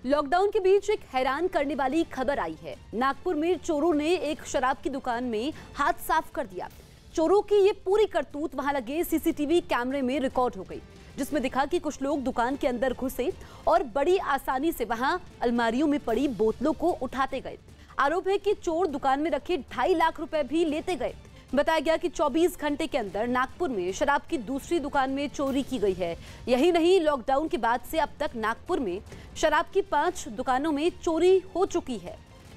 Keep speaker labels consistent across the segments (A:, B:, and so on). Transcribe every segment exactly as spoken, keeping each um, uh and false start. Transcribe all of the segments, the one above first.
A: Lockdown के बीच एक हैरान करने वाली खबर आई है। नागपुर में चोरों ने एक शराब की दुकान में हाथ साफ कर दिया। चोरों की ये पूरी करतूत वहां लगे सीसीटीवी कैमरे में रिकॉर्ड हो गई, जिसमें दिखा कि कुछ लोग दुकान के अंदर घुसे और बड़ी आसानी से वहां अलमारियों में पड़ी बोतलों को उठाते गए। आरोप है कि चोर दुकान में रखे ढाई लाख रुपए भी लेते गए। बताया गया कि चौबीस घंटे के अंदर नागपुर में शराब की दूसरी दुकान में चोरी की गई है। यही नहीं, लॉकडाउन के बाद से अब तक नागपुर में शराब की पांच दुकानों में चोरी हो चुकी है।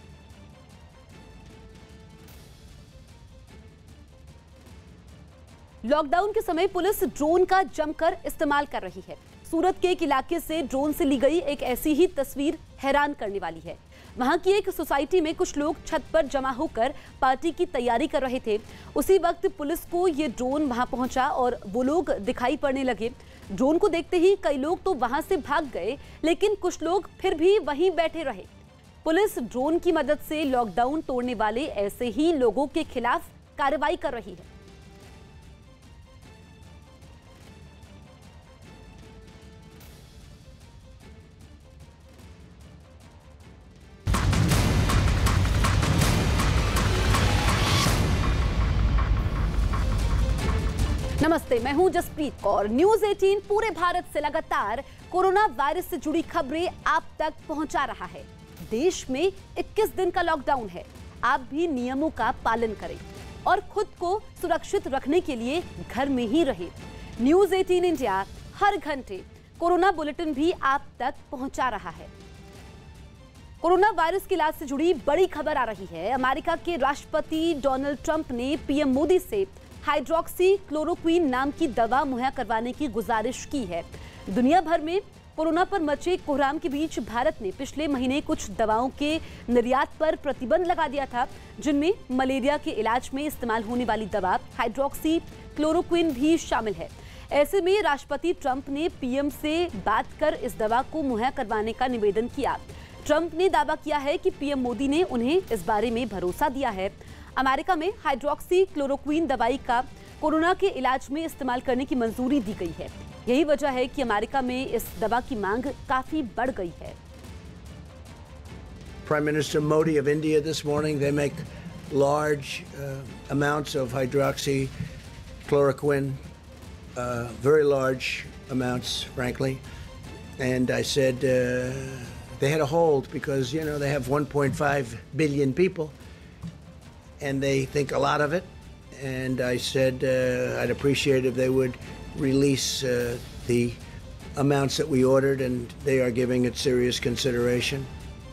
A: लॉकडाउन के समय पुलिस ड्रोन का जमकर इस्तेमाल कर रही है। सूरत के एक इलाके से ड्रोन से ली गई एक ऐसी ही तस्वीर हैरान करने वाली है। वहां की एक सोसाइटी में कुछ लोग छत पर जमा होकर पार्टी की तैयारी कर रहे थे। उसी वक्त पुलिस को ये ड्रोन वहां पहुंचा और वो लोग दिखाई पड़ने लगे। ड्रोन को देखते ही कई लोग तो वहां से भाग गए, लेकिन कुछ लोग फिर भी वहीं बैठे रहे। पुलिस ड्रोन की मदद से लॉकडाउन तोड़ने वाले ऐसे ही लोगों के खिलाफ कार्रवाई कर रही है। नमस्ते, मैं हूं जसप्रीत कौर। न्यूज़ अठारह पूरे भारत से लगातार कोरोना वायरस से जुड़ी खबरें आप तक पहुंचा रहा है। देश में इक्कीस दिन का लॉकडाउन है। आप भी नियमों का पालन करें और खुद को सुरक्षित रखने के लिए घर में ही रहें। न्यूज़ अठारह इंडिया हर घंटे कोरोना बुलेटिन भी आप तक पहुंचा रहा है। कोरोना वायरस के इलाज से जुड़ी बड़ी खबर आ रही है। अमेरिका के राष्ट्रपति डोनाल्ड ट्रंप ने पीएम मोदी से हाइड्रोक्सी क्लोरोक्विन नाम की दवा मुहैया करवाने की गुजारिश की है। दुनिया भर में कोरोना पर मचे कोहराम के बीच भारत ने पिछले महीने कुछ दवाओं के निर्यात पर प्रतिबंध लगा दिया था, जिनमें मलेरिया के इलाज में इस्तेमाल होने वाली दवा हाइड्रोक्सी क्लोरोक्विन भी शामिल है। ऐसे में राष्ट्रपति ट्रंप ने पीएम से बात कर इस दवा को मुहैया करवाने का निवेदन किया। ट्रंप ने दावा किया है कि पीएम मोदी ने उन्हें इस बारे में भरोसा दिया है। अमेरिका में हाइड्रोक्सी क्लोरोक्विन दवाई का कोरोना के इलाज में इस्तेमाल करने की मंजूरी दी गई है। यही वजह है कि अमेरिका में इस दवा की मांग काफी बढ़ गई है।
B: Prime Minister Modi of India this morning, they make large uh, amounts of hydroxychloroquine, uh, very large amounts, frankly. And I said uh, they had a hold because, you know, they have one point five billion people. And they think a lot of it, and I said uh, I'd appreciate if they would release uh, the amounts that we ordered, and they are giving it serious consideration.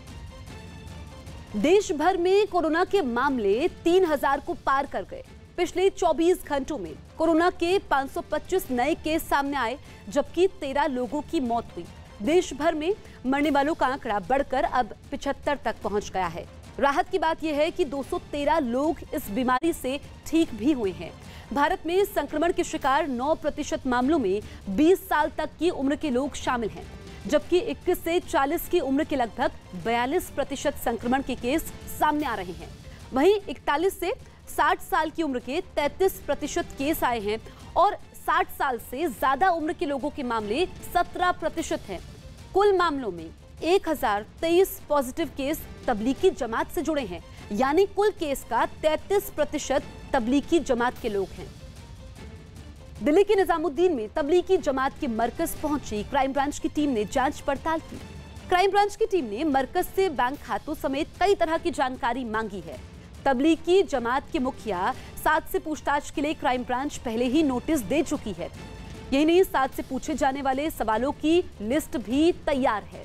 A: देश भर में corona के मामले तीन हज़ार को पार कर गए। पिछले चौबीस घंटों में कोरोना के पाँच सौ पच्चीस नए केस सामने आए, जबकि तेरह लोगों की मौत हुई। देश भर में मरने वालों का आंकड़ा बढ़कर अब पचहत्तर तक पहुंच गया है। राहत की बात यह है कि दो सौ तेरह लोग इस बीमारी से ठीक भी हुए हैं। भारत में संक्रमण के शिकार नौ प्रतिशत मामलों में बीस साल तक की उम्र के लोग शामिल हैं, जबकि इक्कीस से चालीस की उम्र के लगभग बयालीस प्रतिशत संक्रमण के केस सामने आ रहे हैं। वहीं इकतालीस से साठ साल की उम्र के तैंतीस प्रतिशत केस आए हैं और साठ साल से ज्यादा उम्र के लोगों के मामले सत्रह प्रतिशत हैं। कुल मामलों में एक हजार तेईस पॉजिटिव केस तबलीगी जमात से जुड़े हैं, यानी कुल केस का तैंतीस प्रतिशत तबलीगी जमात के लोग हैं। दिल्ली के निजामुद्दीन में तबलीगी जमात के मरकज पहुंची क्राइम ब्रांच की टीम ने जांच पड़ताल की। क्राइम ब्रांच की टीम ने मरकज से बैंक खातों समेत कई तरह की जानकारी मांगी है। तबलीगी जमात के मुखिया साद से पूछताछ के लिए क्राइम ब्रांच पहले ही नोटिस दे चुकी है। यही नहीं, साद से पूछे जाने वाले सवालों की लिस्ट भी तैयार है।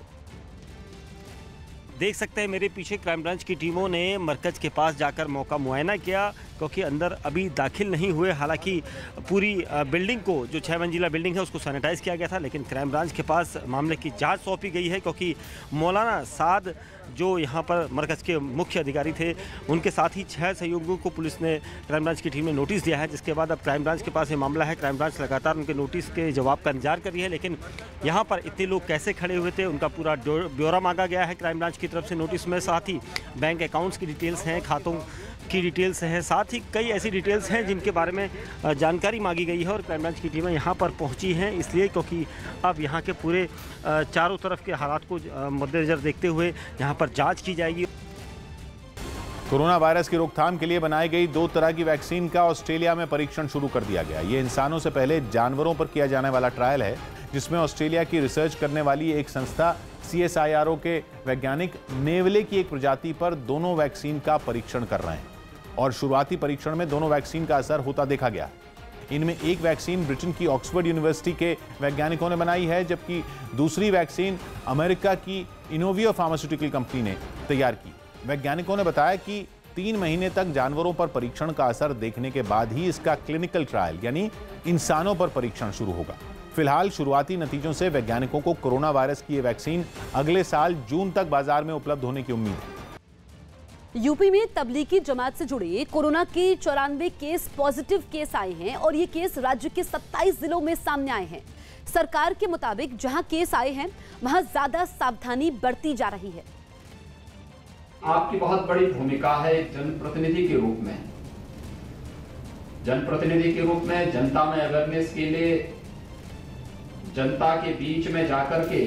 C: देख सकते हैं मेरे पीछे क्राइम ब्रांच की टीमों ने मरकज के पास जाकर मौका मुआयना किया, क्योंकि अंदर अभी दाखिल नहीं हुए। हालांकि पूरी बिल्डिंग को, जो छः मंजिला बिल्डिंग है, उसको सैनिटाइज किया गया था, लेकिन क्राइम ब्रांच के पास मामले की जांच सौंपी गई है, क्योंकि मौलाना साद जो यहाँ पर मरकज़ के मुख्य अधिकारी थे, उनके साथ ही छः सहयोगियों को पुलिस ने, क्राइम ब्रांच की टीम ने नोटिस दिया है, जिसके बाद अब क्राइम ब्रांच के पास ये मामला है। क्राइम ब्रांच लगातार उनके नोटिस के जवाब का इंतजार कर रही है, लेकिन यहाँ पर इतने लोग कैसे खड़े हुए थे, उनका पूरा ब्यौरा मांगा गया है क्राइम ब्रांच की तरफ से नोटिस में। साथ ही बैंक अकाउंट्स की डिटेल्स हैं, खातों की डिटेल्स हैं, साथ साथ ही कई ऐसी डिटेल्स हैं जिनके बारे में जानकारी मांगी गई है और क्राइम ब्रांच की टीमें यहाँ पर पहुँची हैं, इसलिए क्योंकि अब यहाँ के पूरे चारों तरफ के हालात को मद्देनजर देखते हुए यहाँ पर जाँच की जाएगी।
D: कोरोना वायरस की रोकथाम के लिए बनाई गई दो तरह की वैक्सीन का ऑस्ट्रेलिया में परीक्षण शुरू कर दिया गया। ये इंसानों से पहले जानवरों पर किया जाने वाला ट्रायल है, जिसमें ऑस्ट्रेलिया की रिसर्च करने वाली एक संस्था C S I R O के वैज्ञानिक नेवले की एक प्रजाति पर दोनों वैक्सीन का परीक्षण कर रहे हैं और शुरुआती परीक्षण में दोनों वैक्सीन का असर होता देखा गया। इनमें एक वैक्सीन ब्रिटेन की ऑक्सफोर्ड यूनिवर्सिटी के वैज्ञानिकों ने बनाई है, जबकि दूसरी वैक्सीन अमेरिका की इनोवियो फार्मास्यूटिकल कंपनी ने तैयार की। वैज्ञानिकों ने बताया कि तीन महीने तक जानवरों पर परीक्षण का असर देखने के बाद ही इसका क्लिनिकल ट्रायल यानी इंसानों पर परीक्षण शुरू होगा। फिलहाल शुरुआती नतीजों से वैज्ञानिकों को कोरोना वायरस की ये वैक्सीन अगले साल जून तक बाजार में उपलब्ध होने की उम्मीद है।
A: यूपी में तबलीगी जमात से जुड़े कोरोना के चौरानवे केस पॉजिटिव केस आए हैं और ये केस राज्य के सत्ताईस जिलों में सामने आए हैं। सरकार के मुताबिक जहां केस आए हैं वहां ज्यादा सावधानी बरती जा रही है।
E: आपकी बहुत बड़ी भूमिका है एक जनप्रतिनिधि के रूप में जनप्रतिनिधि के रूप में जनता में अवेयरनेस के लिए जनता के बीच में जाकर के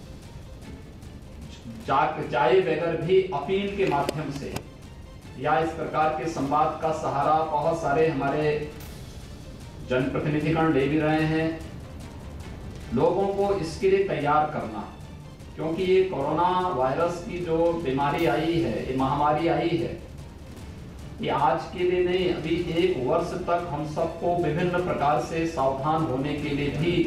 E: जा, जाए बगैर भी अपील के माध्यम से या इस प्रकार के संवाद का सहारा बहुत सारे हमारे जनप्रतिनिधिगण ले भी रहे हैं। लोगों को इसके लिए तैयार करना, क्योंकि ये कोरोना वायरस की जो बीमारी आई है, ये महामारी आई है, ये आज के लिए नहीं, अभी एक वर्ष तक हम सबको विभिन्न प्रकार से सावधान होने के लिए भी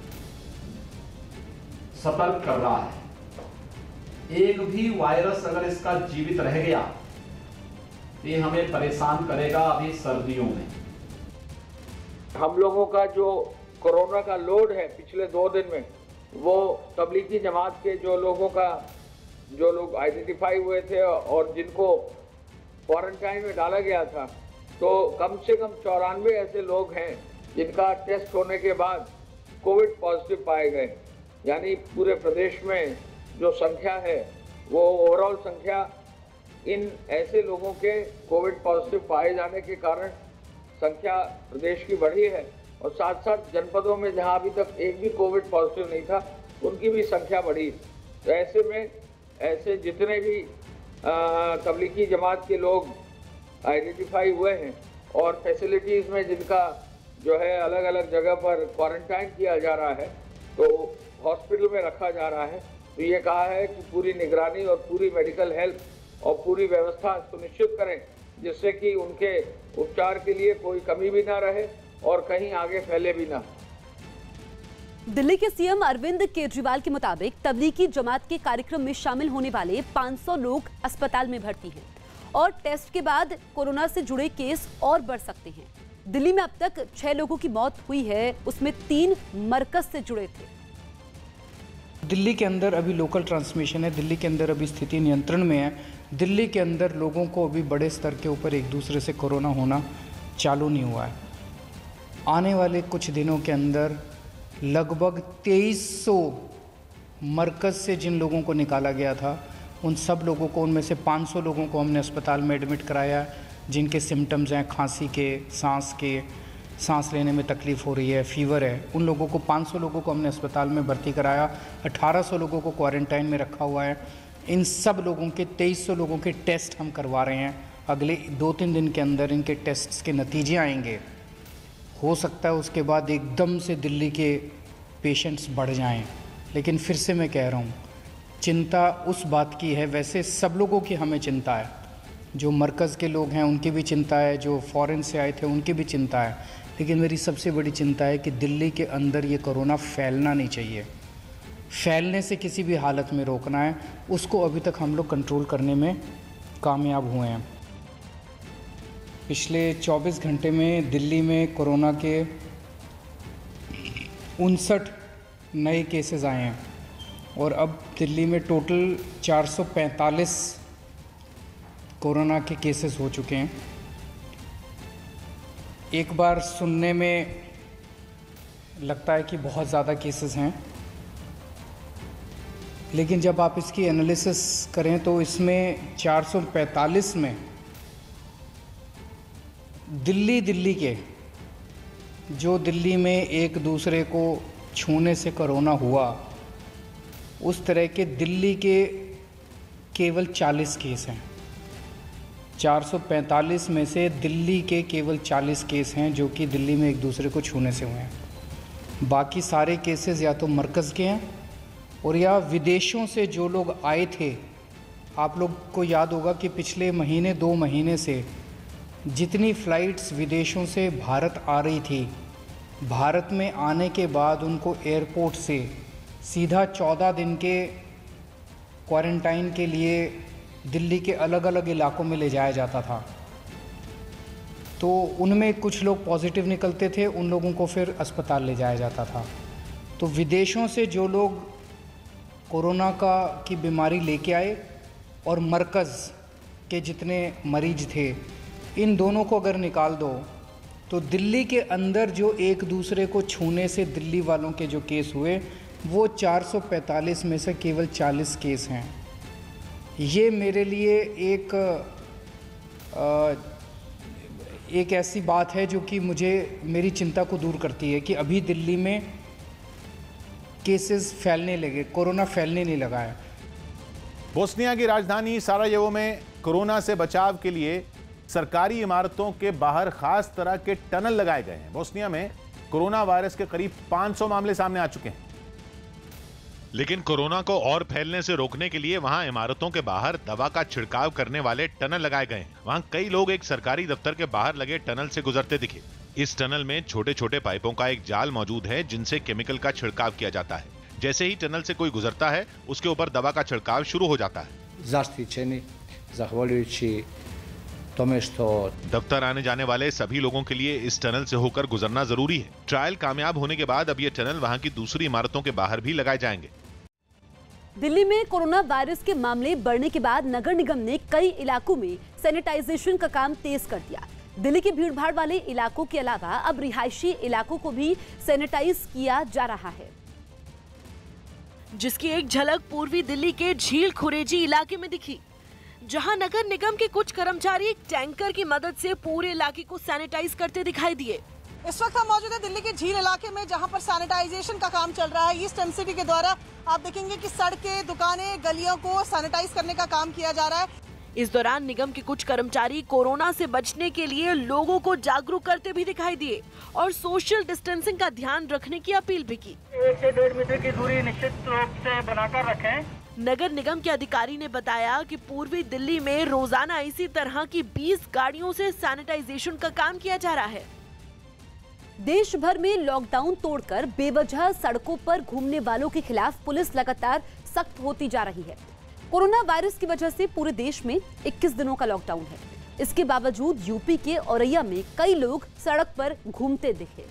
E: सतर्क कर रहा है। एक भी वायरस अगर इसका जीवित रह गया तो ये हमें परेशान करेगा। अभी सर्दियों में
F: हम लोगों का जो कोरोना का लोड है पिछले दो दिन में, वो तबलीगी जमात के जो लोगों का जो लोग आइडेंटिफाई हुए थे और जिनको क्वारंटाइन में डाला गया था, तो कम से कम चौरानवे ऐसे लोग हैं जिनका टेस्ट होने के बाद कोविड पॉजिटिव पाए गए। यानी पूरे प्रदेश में जो संख्या है वो ओवरऑल संख्या इन ऐसे लोगों के कोविड पॉजिटिव पाए जाने के कारण संख्या प्रदेश की बढ़ी है और साथ साथ जनपदों में जहां अभी तक एक भी कोविड पॉजिटिव नहीं था उनकी भी संख्या बढ़ी। तो ऐसे में ऐसे जितने भी तबलीगी जमात के लोग आइडेंटिफाई हुए हैं और फैसिलिटीज़ में जिनका जो है अलग अलग जगह पर क्वारंटाइन किया जा रहा है, तो हॉस्पिटल में रखा जा रहा है, तो ये कहा है कि पूरी निगरानी और पूरी मेडिकल हेल्प और पूरी व्यवस्था सुनिश्चित करें जिससे कि उनके उपचार के लिए कोई कमी भी ना रहे और कहीं आगे फैले भी ना।
A: दिल्ली के सीएम अरविंद केजरीवाल के मुताबिक तबलीगी जमात के कार्यक्रम में शामिल होने वाले पाँच सौ लोग अस्पताल में भर्ती हैं और टेस्ट के बाद कोरोना से जुड़े केस और बढ़ सकते हैं। दिल्ली में अब तक छह लोगों की मौत हुई है, उसमें तीन मरकज से जुड़े थे।
G: दिल्ली के अंदर अभी लोकल ट्रांसमिशन है, दिल्ली के अंदर अभी स्थिति नियंत्रण में है। दिल्ली के अंदर लोगों को अभी बड़े स्तर के ऊपर एक दूसरे से कोरोना होना चालू नहीं हुआ है। आने वाले कुछ दिनों के अंदर लगभग तेईस सौ मरकज़ से जिन लोगों को निकाला गया था उन सब लोगों को, उनमें से पाँच सौ लोगों को हमने अस्पताल में एडमिट कराया जिनके सिम्टम्स हैं खांसी के, सांस के, सांस लेने में तकलीफ़ हो रही है, फीवर है। उन लोगों को पाँच सौ लोगों को हमने अस्पताल में भर्ती कराया, अठारह सौ लोगों को क्वारंटाइन में रखा हुआ है। इन सब लोगों के तेईस सौ लोगों के टेस्ट हम करवा रहे हैं। अगले दो तीन दिन के अंदर इनके टेस्ट्स के नतीजे आएंगे। हो सकता है उसके बाद एकदम से दिल्ली के पेशेंट्स बढ़ जाएं, लेकिन फिर से मैं कह रहा हूँ चिंता उस बात की है, वैसे सब लोगों की हमें चिंता है, जो मरकज़ के लोग हैं उनकी भी चिंता है, जो फ़ॉरेन से आए थे उनकी भी चिंता है, लेकिन मेरी सबसे बड़ी चिंता है कि दिल्ली के अंदर ये कोरोना फैलना नहीं चाहिए। फैलने से किसी भी हालत में रोकना है, उसको अभी तक हम लोग कंट्रोल करने में कामयाब हुए हैं। पिछले चौबीस घंटे में दिल्ली में कोरोना के उनसठ नए केसेस आए हैं और अब दिल्ली में टोटल चार सौ पैंतालीस कोरोना के केसेस हो चुके हैं। एक बार सुनने में लगता है कि बहुत ज़्यादा केसेस हैं, लेकिन जब आप इसकी एनालिसिस करें तो इसमें चार सौ पैंतालीस में दिल्ली दिल्ली के जो दिल्ली में एक दूसरे को छूने से कोरोना हुआ, उस तरह के दिल्ली के केवल चालीस केस हैं। चार सौ पैंतालीस में से दिल्ली के केवल चालीस केस हैं जो कि दिल्ली में एक दूसरे को छूने से हुए हैं। बाकी सारे केसेस या तो मरकज़ के हैं और या विदेशों से जो लोग आए थे। आप लोग को याद होगा कि पिछले महीने दो महीने से जितनी फ़्लाइट्स विदेशों से भारत आ रही थी, भारत में आने के बाद उनको एयरपोर्ट से सीधा चौदह दिन के क्वारंटाइन के लिए दिल्ली के अलग अलग इलाकों में ले जाया जाता था। तो उनमें कुछ लोग पॉजिटिव निकलते थे, उन लोगों को फिर अस्पताल ले जाया जाता था। तो विदेशों से जो लोग कोरोना का की बीमारी लेके आए और मरकज़ के जितने मरीज थे, इन दोनों को अगर निकाल दो तो दिल्ली के अंदर जो एक दूसरे को छूने से दिल्ली वालों के जो केस हुए वो चार सौ पैंतालीस में से केवल चालीस केस हैं। ये मेरे लिए एक आ, एक ऐसी बात है जो कि मुझे मेरी चिंता को दूर करती है कि अभी दिल्ली में केसेस फैलने लगे, कोरोना फैलने नहीं लगा है।
D: बोस्निया की राजधानी साराजेवो में कोरोना से बचाव के लिए सरकारी इमारतों के बाहर खास तरह के टनल लगाए गए हैं। बोस्निया में कोरोना वायरस के करीब पाँच सौ मामले सामने आ चुके हैं,
H: लेकिन कोरोना को और फैलने से रोकने के लिए वहां इमारतों के बाहर दवा का छिड़काव करने वाले टनल लगाए गए हैं। वहां कई लोग एक सरकारी दफ्तर के बाहर लगे टनल से गुजरते दिखे। इस टनल में छोटे छोटे पाइपों का एक जाल मौजूद है जिनसे केमिकल का छिड़काव किया जाता है। जैसे ही टनल से कोई गुजरता है उसके ऊपर दवा का छिड़काव शुरू हो जाता है।
I: zaštićeni zahvaljujući tome što
H: दफ्तर आने जाने वाले सभी लोगों के लिए इस टनल से होकर गुजरना जरूरी है। ट्रायल कामयाब होने के बाद अब ये टनल वहां की दूसरी इमारतों के बाहर भी लगाए जाएंगे।
A: दिल्ली में कोरोना वायरस के मामले बढ़ने के बाद नगर निगम ने कई इलाकों में सैनिटाइजेशन का काम तेज कर दिया। दिल्ली के भीड़भाड़ वाले इलाकों के अलावा अब रिहायशी इलाकों को भी सैनिटाइज किया जा रहा है,
J: जिसकी एक झलक पूर्वी दिल्ली के झील खुरेजी इलाके में दिखी, जहां नगर निगम के कुछ कर्मचारी एक टैंकर की मदद से पूरे इलाके को सैनिटाइज करते दिखाई दिए।
K: इस वक्त हम मौजूद है दिल्ली के झील इलाके में, जहां पर सैनिटाइजेशन का काम चल रहा है। ईस्ट एम सिटी के द्वारा आप देखेंगे कि सड़कें, दुकानें, गलियों को सैनिटाइज करने का काम किया जा रहा है।
J: इस दौरान निगम के कुछ कर्मचारी कोरोना से बचने के लिए लोगों को जागरूक करते भी दिखाई दिए और सोशल डिस्टेंसिंग का ध्यान रखने की अपील भी की।
L: एक से डेढ़ मीटर की दूरी निश्चित रूप से बनाकर रखें।
J: नगर निगम के अधिकारी ने बताया कि पूर्वी दिल्ली में रोजाना इसी तरह की बीस गाड़ियों से सैनिटाइजेशन का काम किया जा रहा है।
A: देश भर में लॉकडाउन तोड़कर बेवजह सड़कों पर घूमने वालों के खिलाफ पुलिस लगातार सख्त होती जा रही है। कोरोना वायरस की वजह से पूरे देश में इक्कीस दिनों का लॉकडाउन है। इसके बावजूद यूपी के औरैया में कई लोग सड़क पर घूमते दिखे,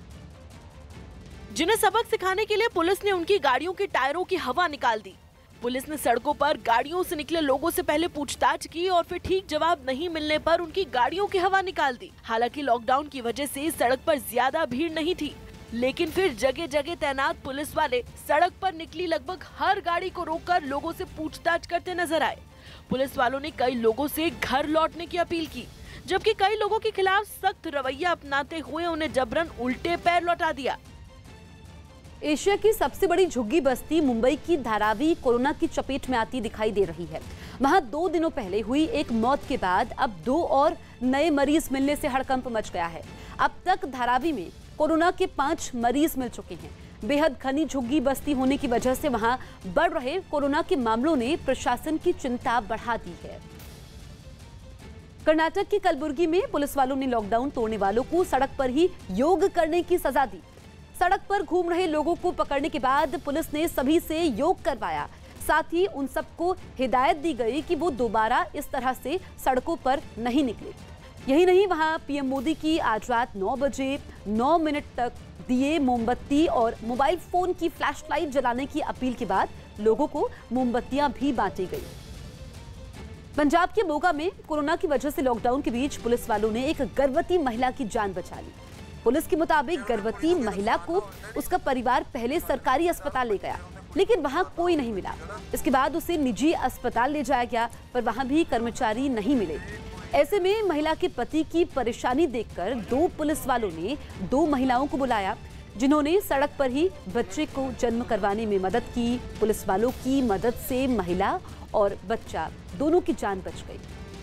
J: जिन्हें सबक सिखाने के लिए पुलिस ने उनकी गाड़ियों के टायरों की हवा निकाल दी। पुलिस ने सड़कों पर गाड़ियों से निकले लोगों से पहले पूछताछ की और फिर ठीक जवाब नहीं मिलने पर उनकी गाड़ियों की हवा निकाल दी। हालांकि लॉकडाउन की वजह से सड़क पर ज्यादा भीड़ नहीं थी, लेकिन फिर जगह जगह तैनात पुलिस वाले सड़क पर निकली लगभग हर गाड़ी को रोककर लोगों से पूछताछ करते नजर आए। पुलिस वालों ने कई लोगों से घर लौटने की अपील की, जबकि कई लोगों के खिलाफ सख्त रवैया अपनाते हुए उन्हें जबरन उल्टे पैर लौटा दिया।
A: एशिया की सबसे बड़ी झुग्गी बस्ती मुंबई की धारावी कोरोना की चपेट में आती दिखाई दे रही है। वहां दो दिनों पहले हुई एक मौत के बाद अब दो और नए मरीज मिलने से हड़कंप मच गया है। अब तक धारावी में कोरोना के पांच मरीज मिल चुके हैं। बेहद घनी झुग्गी बस्ती होने की वजह से वहां बढ़ रहे कोरोना के मामलों ने प्रशासन की चिंता बढ़ा दी है। कर्नाटक की कलबुर्गी में पुलिस वालों ने लॉकडाउन तोड़ने वालों को सड़क पर ही योग करने की सजा दी। सड़क पर घूम रहे लोगों को पकड़ने के बाद पुलिस ने सभी से योग करवाया। साथ ही उन सबको हिदायत दी गई कि वो दोबारा इस तरह से सड़कों पर नहीं निकले। यही नहीं, वहां पीएम मोदी की आज रात नौ बजे नौ मिनट तक दिए, मोमबत्ती और मोबाइल फोन की फ्लैशलाइट जलाने की अपील के बाद लोगों को मोमबत्तियां भी बांटी गई। पंजाब के मोगा में कोरोना की वजह से लॉकडाउन के बीच पुलिस वालों ने एक गर्भवती महिला की जान बचा ली। पुलिस के मुताबिक गर्भवती महिला को उसका परिवार पहले सरकारी अस्पताल ले गया, लेकिन वहां कोई नहीं मिला। इसके बाद उसे निजी अस्पताल ले जाया गया, पर वहां भी कर्मचारी नहीं मिले। ऐसे में महिला के पति की परेशानी देखकर दो पुलिस वालों ने दो महिलाओं को बुलाया, जिन्होंने सड़क पर ही बच्चे को जन्म करवाने में मदद की। पुलिस वालों की मदद से महिला और बच्चा दोनों की जान बच गई।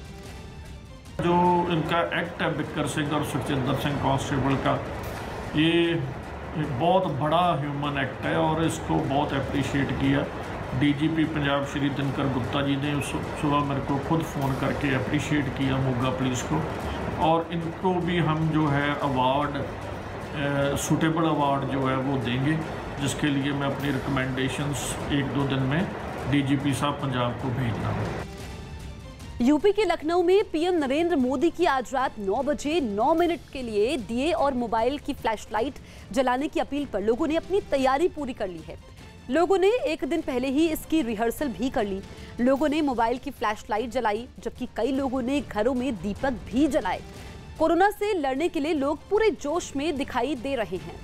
M: जो इनका एक्ट है बिक्कर सिंह और सुखजिंदर सिंह कांस्टेबल का, ये एक बहुत बड़ा ह्यूमन एक्ट है और इसको बहुत अप्रिशिएट किया। डीजीपी पंजाब श्री दिनकर गुप्ता जी ने उस सुबह मेरे को खुद फ़ोन करके अप्रिशिएट किया मोगा पुलिस को, और इनको भी हम जो है अवार्ड, सूटेबल अवार्ड जो है वो देंगे, जिसके लिए मैं अपनी रिकमेंडेशंस एक दो दिन में डीजीपी साहब पंजाब को भेजना है।
A: यूपी के लखनऊ में पीएम नरेंद्र मोदी की आज रात नौ बजे नौ मिनट के लिए दिए और मोबाइल की फ्लैशलाइट जलाने की अपील पर लोगों ने अपनी तैयारी पूरी कर ली है। लोगों ने एक दिन पहले ही इसकी रिहर्सल भी कर ली। लोगों ने मोबाइल की फ्लैशलाइट जलाई, जबकि कई लोगों ने घरों में दीपक भी जलाए। कोरोना से लड़ने के लिए लोग पूरे जोश में दिखाई दे रहे हैं।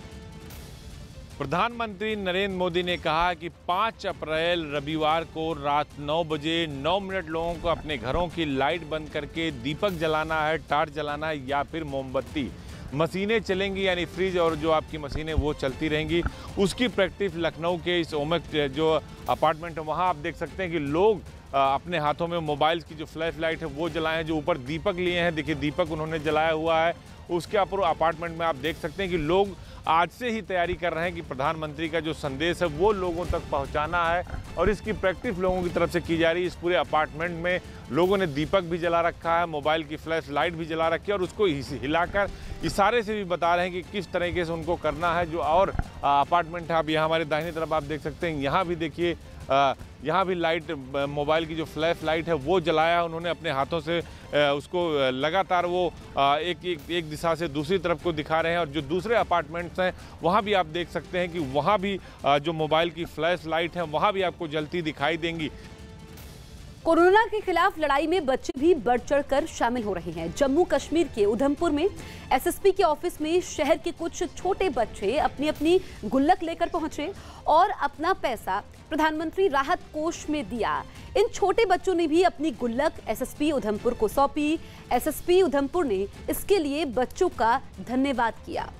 D: प्रधानमंत्री नरेंद्र मोदी ने कहा कि पाँच अप्रैल रविवार को रात नौ बजे नौ मिनट लोगों को अपने घरों की लाइट बंद करके दीपक जलाना है, टार्च जलाना है या फिर मोमबत्ती। मशीनें चलेंगी, यानी फ्रिज और जो आपकी मशीनें वो चलती रहेंगी। उसकी प्रैक्टिस लखनऊ के इस ओमक जो अपार्टमेंट है वहाँ आप देख सकते हैं कि लोग अपने हाथों में मोबाइल की जो फ्लैश लाइट है वो जलाए हैं। जो ऊपर दीपक लिए हैं, देखिए दीपक उन्होंने जलाया हुआ है। उसके ऊपर अपार्टमेंट में आप देख सकते हैं कि लोग आज से ही तैयारी कर रहे हैं कि प्रधानमंत्री का जो संदेश है वो लोगों तक पहुंचाना है, और इसकी प्रैक्टिस लोगों की तरफ से की जा रही है। इस पूरे अपार्टमेंट में लोगों ने दीपक भी जला रखा है, मोबाइल की फ्लैश लाइट भी जला रखी है, और उसको हिलाकर इशारे से भी बता रहे हैं कि किस तरीके से उनको करना है। जो और अपार्टमेंट है, अब यहाँ हमारे दाहिनी तरफ आप देख सकते हैं, यहाँ भी देखिए यहाँ भी लाइट, मोबाइल की जो फ्लैश लाइट है वो जलाया उन्होंने अपने हाथों से। उसको लगातार वो एक एक एक दिशा से दूसरी तरफ को दिखा रहे हैं। और जो दूसरे अपार्टमेंट्स हैं वहाँ भी आप देख सकते हैं कि वहाँ भी जो मोबाइल की फ्लैश लाइट है वहाँ भी आपको जलती दिखाई देंगी।
A: कोरोना के खिलाफ लड़ाई में बच्चे भी बढ़ चढ़कर शामिल हो रहे हैं। जम्मू कश्मीर के उधमपुर में एसएसपी के ऑफिस में शहर के कुछ छोटे बच्चे अपनी अपनी गुल्लक लेकर पहुंचे और अपना पैसा प्रधानमंत्री राहत कोष में दिया। इन छोटे बच्चों ने भी अपनी गुल्लक एसएसपी उधमपुर को सौंपी। एसएसपी उधमपुर ने इसके लिए बच्चों का धन्यवाद किया।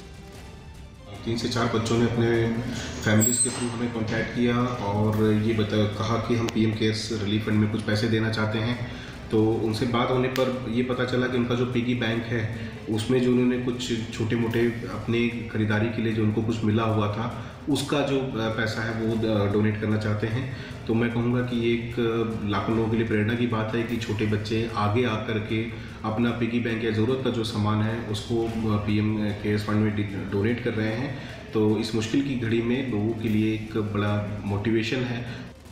N: तीन से चार बच्चों ने अपने फैमिलीज़ के थ्रू हमें कांटेक्ट किया और ये बता कहा कि हम पीएम केयर्स रिलीफ फंड में कुछ पैसे देना चाहते हैं। तो उनसे बात होने पर ये पता चला कि उनका जो पिगी बैंक है उसमें जो उन्होंने कुछ छोटे मोटे अपने खरीदारी के लिए जो उनको कुछ मिला हुआ था उसका जो पैसा है वो डोनेट करना चाहते हैं। तो मैं कहूँगा कि ये एक लाखों लोगों के लिए प्रेरणा की बात है कि छोटे बच्चे आगे आकर के अपना पिगी बैंक या ज़रूरत का जो सामान है उसको पीएम केयर्स फंड में डोनेट कर रहे हैं। तो इस मुश्किल की घड़ी में लोगों के लिए एक बड़ा मोटिवेशन है।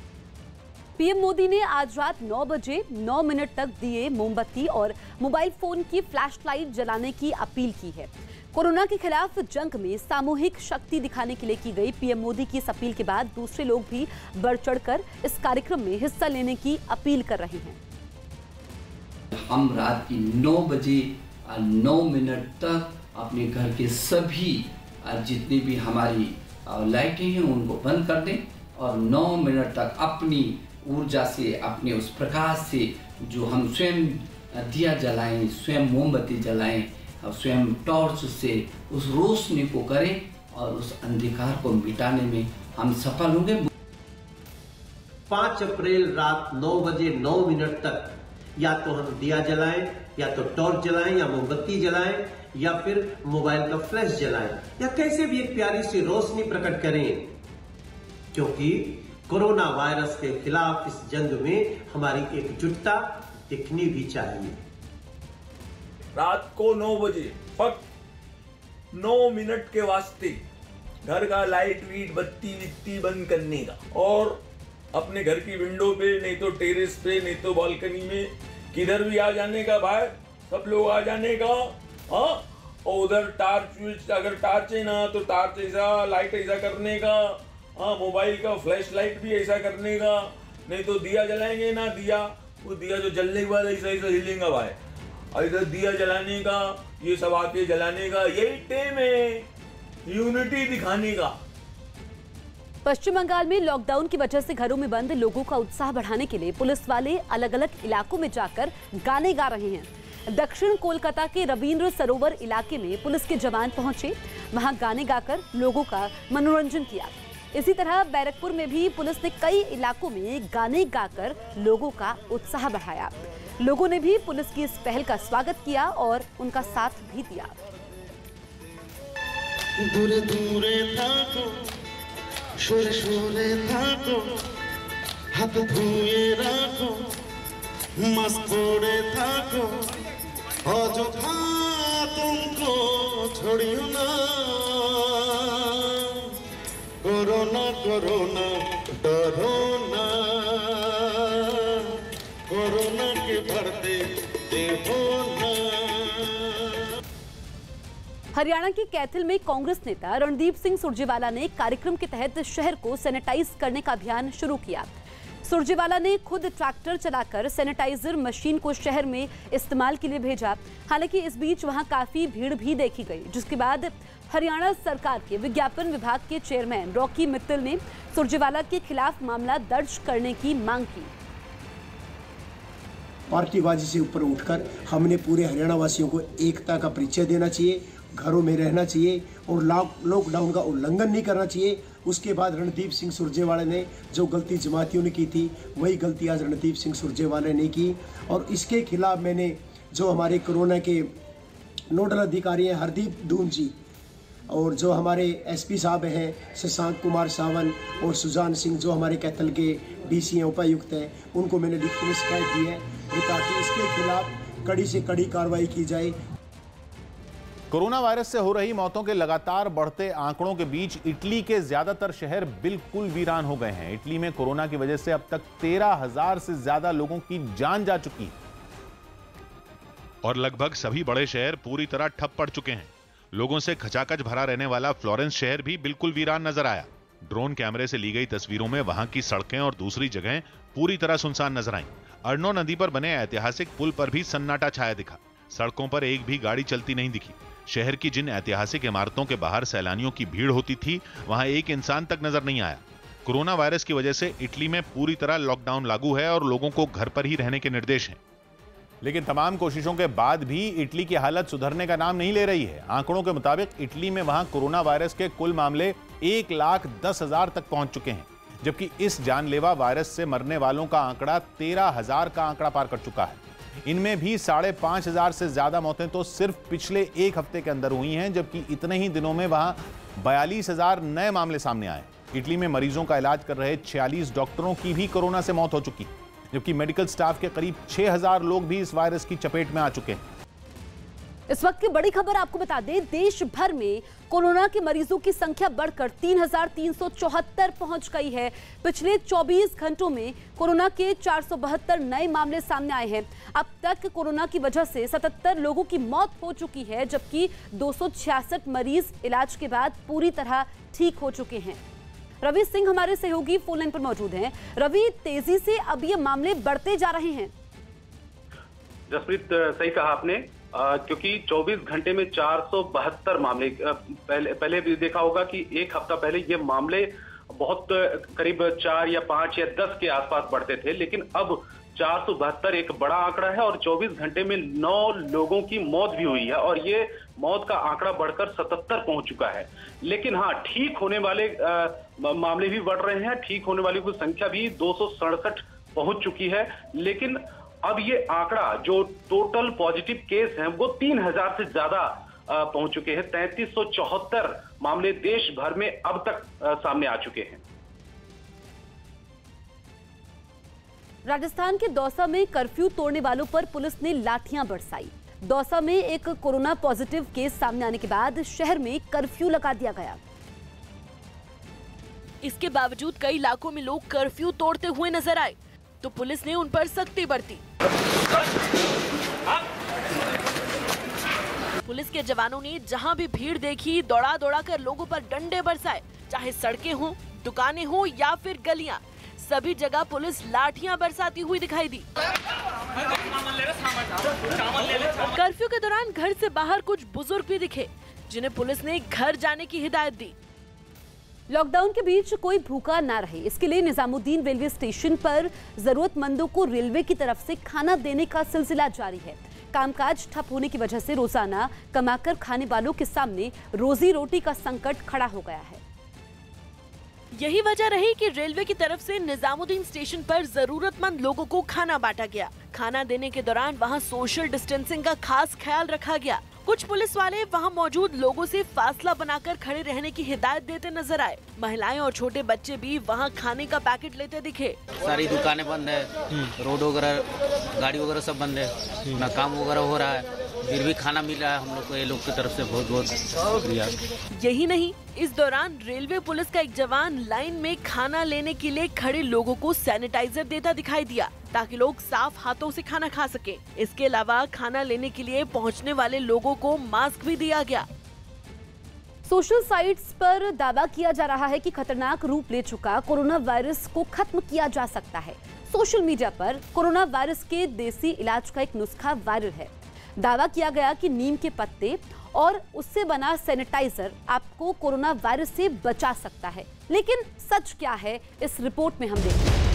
A: पीएम मोदी ने आज रात नौ बजे नौ मिनट तक दिए, मोमबत्ती और मोबाइल फोन की फ्लैशलाइट जलाने की अपील की है। कोरोना के खिलाफ जंग में सामूहिक शक्ति दिखाने के लिए की गई पीएम मोदी की इस अपील के बाद दूसरे लोग भी बढ़ चढ़कर इस कार्यक्रम में हिस्सा लेने की अपील कर रहे हैं।
O: हम रात की नौ बजे नौ मिनट तक अपने घर के सभी जितनी भी हमारी लाइटें हैं उनको बंद कर दें और नौ मिनट तक अपनी ऊर्जा से, अपने उस प्रकाश से जो हम स्वयं दिया जलाएं, स्वयं मोमबत्ती जलाएं और स्वयं टॉर्च से उस रोशनी को करें और उस अंधकार को मिटाने में हम सफल होंगे।
P: पाँच अप्रैल रात नौ बजे नौ मिनट तक या तो हम दिया जलाएं, या तो टॉर्च जलाएं, या मोमबत्ती जलाएं, या फिर मोबाइल का फ्लैश जलाएं, या कैसे भी एक प्यारी सी रोशनी प्रकट करें, क्योंकि कोरोना वायरस के खिलाफ इस जंग में हमारी एकजुटता दिखनी भी चाहिए।
Q: रात को नौ बजे फक्त नौ मिनट के वास्ते घर का लाइट वीट बत्ती वित्ती बंद करने का और अपने घर की विंडो पे नहीं तो टेरेस पे नहीं तो बालकनी में किधर भी आ जाने का, भाई सब लोग आ जाने का। हाँ, और उधर टार्च विच अगर टार्च है ना तो टार्च ऐसा लाइट ऐसा करने का। हाँ, मोबाइल का फ्लैश लाइट भी ऐसा करने का। नहीं तो दिया जलाएंगे ना, दिया वो दिया जो जलने के बाद ऐसा ऐसा हिलेगा भाई, इधर दिया जलाने का, ये सब आके जलाने का। यही टाइम है यूनिटी दिखाने का।
A: पश्चिम बंगाल में लॉकडाउन की वजह से घरों में बंद लोगों का उत्साह बढ़ाने के लिए पुलिस वाले अलग अलग इलाकों में जाकर गाने गा रहे हैं। दक्षिण कोलकाता के रविंद्र सरोवर इलाके में पुलिस के जवान पहुंचे, वहां गाने गाकर लोगों का मनोरंजन किया। इसी तरह बैरकपुर में भी पुलिस ने कई इलाकों में गाने गाकर लोगों का उत्साह बढ़ाया। लोगों ने भी पुलिस की इस पहल का स्वागत किया और उनका साथ भी दिया।
R: दूरे दूरे थाको, शोरे शोरे थाको, हाथ धुए राखो, मास्क परे थाको, अजथा तुमको छोड़ियो ना। कोरोना कोरोना डरो ना, कोरोना के भरते देखो ना।
A: हरियाणा के कैथल में कांग्रेस नेता रणदीप सिंह सुरजेवाला ने कार्यक्रम के तहत शहर को सैनिटाइज करने का अभियान शुरू किया। सुरजेवाला ने खुद ट्रैक्टर चलाकर सैनिटाइजर मशीन को शहर में इस्तेमाल के लिए भेजा। हालांकि इस बीच वहां काफी भीड़ भी देखी गई, जिसके बाद हरियाणा सरकार के विज्ञापन विभाग के चेयरमैन रॉकी मित्तल ने सुरजेवाला के खिलाफ मामला दर्ज करने की मांग की।
S: पार्टीबाजी से ऊपर उठकर हमने पूरे हरियाणा वासियों को एकता का परिचय देना चाहिए, घरों में रहना चाहिए और लॉकडाउन का उल्लंघन नहीं करना चाहिए। उसके बाद रणदीप सिंह सुरजेवाला ने जो गलती जमातियों ने की थी, वही गलती आज रणदीप सिंह सुरजेवाला ने की और इसके खिलाफ मैंने जो हमारे कोरोना के नोडल अधिकारी हैं हरदीप दून जी और जो हमारे एसपी साहब हैं शशांक कुमार सावन और सुजान सिंह जो हमारे कैथल के डीसी हैं उपायुक्त हैं, उनको मैंने लिखित में शिकायत दी है ताकि इसके खिलाफ कड़ी से कड़ी कार्रवाई की जाए।
D: कोरोना वायरस से हो रही मौतों के लगातार बढ़ते आंकड़ों के बीच इटली के ज्यादातर शहर बिल्कुल वीरान हो गए हैं। इटली में कोरोना की वजह से अब तक तेरह हजार से ज्यादा लोगों की जान जा चुकी है
H: और लगभग सभी बड़े शहर पूरी तरह ठप पड़ चुके हैं। लोगों से खचाखच भरा रहने वाला फ्लोरेंस शहर भी बिल्कुल वीरान नजर आया। ड्रोन कैमरे से ली गई तस्वीरों में वहां की सड़कें और दूसरी जगहें पूरी तरह सुनसान नजर आईं। अर्नो नदी पर बने ऐतिहासिक पुल पर भी सन्नाटा छाया दिखा। सड़कों पर एक भी गाड़ी चलती नहीं दिखी। शहर की जिन ऐतिहासिक इमारतों के बाहर सैलानियों की भीड़ होती थी, वहां एक इंसान तक नजर नहीं आया। कोरोना वायरस की वजह से इटली में पूरी तरह लॉकडाउन लागू है और लोगों को घर पर ही रहने के निर्देश हैं।
D: लेकिन तमाम कोशिशों के बाद भी इटली की हालत सुधरने का नाम नहीं ले रही है। आंकड़ों के मुताबिक इटली में वहां कोरोना वायरस के कुल मामले एक लाख दस हजार तक पहुंच चुके हैं, जबकि इस जानलेवा वायरस से मरने वालों का आंकड़ा तेरह हजार का आंकड़ा पार कर चुका है। इनमें भी साढ़े पांच हजार से ज्यादा मौतें तो सिर्फ पिछले एक हफ्ते के अंदर हुई हैं, जबकि इतने ही दिनों में वहां बयालीस हजार नए मामले सामने आए। इटली में मरीजों का इलाज कर रहे छियालीस डॉक्टरों की भी कोरोना से मौत हो चुकी, जबकि मेडिकल स्टाफ के करीब छह हजार लोग भी इस वायरस की चपेट में आ चुके हैं।
A: इस वक्त की बड़ी खबर आपको बता दें, देश भर में कोरोना के मरीजों की संख्या बढ़कर तीन हजार तीन सौ चौहत्तर पहुंच गई है। पिछले चौबीस घंटों में कोरोना के चार सौ बहत्तर नए मामले सामने आए हैं। अब तक कोरोना की वजह से सतहत्तर लोगों की मौत हो चुकी है, जबकि दो सौ छियासठ मरीज इलाज के बाद पूरी तरह ठीक हो चुके हैं। रवि सिंह हमारे सहयोगी फोन लाइन पर मौजूद हैं। रवि, तेजी से अब ये मामले बढ़ते जा रहे हैं।
T: जसप्रीत, सही कहा आपने, आ, क्योंकि चौबीस घंटे में चार सौ बहत्तर मामले, पहले पहले भी देखा होगा कि एक हफ्ता पहले ये मामले बहुत करीब चार या पांच या दस के आसपास बढ़ते थे, लेकिन अब चार सौ बहत्तर एक बड़ा आंकड़ा है और चौबीस घंटे में नौ लोगों की मौत भी हुई है और ये मौत का आंकड़ा बढ़कर सतहत्तर पहुंच चुका है। लेकिन हाँ, ठीक होने वाले आ, मामले भी बढ़ रहे हैं। ठीक होने वालों की संख्या भी दो सौ सड़सठ पहुंच चुकी है। लेकिन अब ये आंकड़ा जो टोटल पॉजिटिव केस हैं वो तीन हजार से ज्यादा पहुंच चुके हैं। तैंतीस सौ चौहत्तर मामले देश भर में अब तक सामने आ चुके हैं।
A: राजस्थान के दौसा में कर्फ्यू तोड़ने वालों पर पुलिस ने लाठियां बरसाई। दौसा में एक कोरोना पॉजिटिव केस सामने आने के बाद शहर में कर्फ्यू लगा दिया गया।
J: इसके बावजूद कई इलाकों में लोग कर्फ्यू तोड़ते हुए नजर आए, तो पुलिस ने उन पर सख्ती बरती। पुलिस के जवानों ने जहां भी भीड़ देखी, दौड़ा दौड़ा कर लोगों पर डंडे बरसाए। चाहे सड़कें हों, दुकानें हों या फिर गलियां, सभी जगह पुलिस लाठियां बरसाती हुई दिखाई दी। कर्फ्यू के दौरान घर से बाहर कुछ बुजुर्ग भी दिखे, जिन्हें पुलिस ने घर जाने की हिदायत दी।
A: लॉकडाउन के बीच कोई भूखा ना रहे, इसके लिए निजामुद्दीन रेलवे स्टेशन पर जरूरतमंदों को रेलवे की तरफ से खाना देने का सिलसिला जारी है। कामकाज ठप होने की वजह से रोजाना कमाकर खाने वालों के सामने रोजी रोटी का संकट खड़ा हो गया है।
J: यही वजह रही कि रेलवे की तरफ से निजामुद्दीन स्टेशन पर जरूरतमंद लोगों को खाना बांटा गया। खाना देने के दौरान वहां सोशल डिस्टेंसिंग का खास ख्याल रखा गया। कुछ पुलिस वाले वहां मौजूद लोगों से फासला बनाकर खड़े रहने की हिदायत देते नजर आए। महिलाएं और छोटे बच्चे भी वहां खाने का पैकेट लेते दिखे।
U: सारी दुकानें बंद है, रोड वगैरह, गाड़ी वगैरह सब बंद है, ना काम वगैरह हो रहा है, फिर भी खाना मिल रहा है हम लोग को। ये लोग की तरफ से बहुत बहुत शुक्रिया।
J: यही नहीं, इस दौरान रेलवे पुलिस का एक जवान लाइन में खाना लेने के लिए खड़े लोगों को सैनिटाइजर देता दिखाई दिया ताकि लोग साफ हाथों से खाना खा सके। इसके अलावा खाना लेने के लिए पहुंचने वाले लोगों को मास्क भी दिया गया।
A: सोशल साइट्स पर दावा किया जा रहा है कि खतरनाक रूप ले चुका कोरोना वायरस को खत्म किया जा सकता है। सोशल मीडिया पर कोरोना वायरस के देसी इलाज का एक नुस्खा वायरल है। दावा किया गया कि नीम के पत्ते और उससे बना सैनिटाइजर आपको कोरोना वायरस से बचा सकता है। लेकिन सच क्या है, इस रिपोर्ट में हम देखते हैं।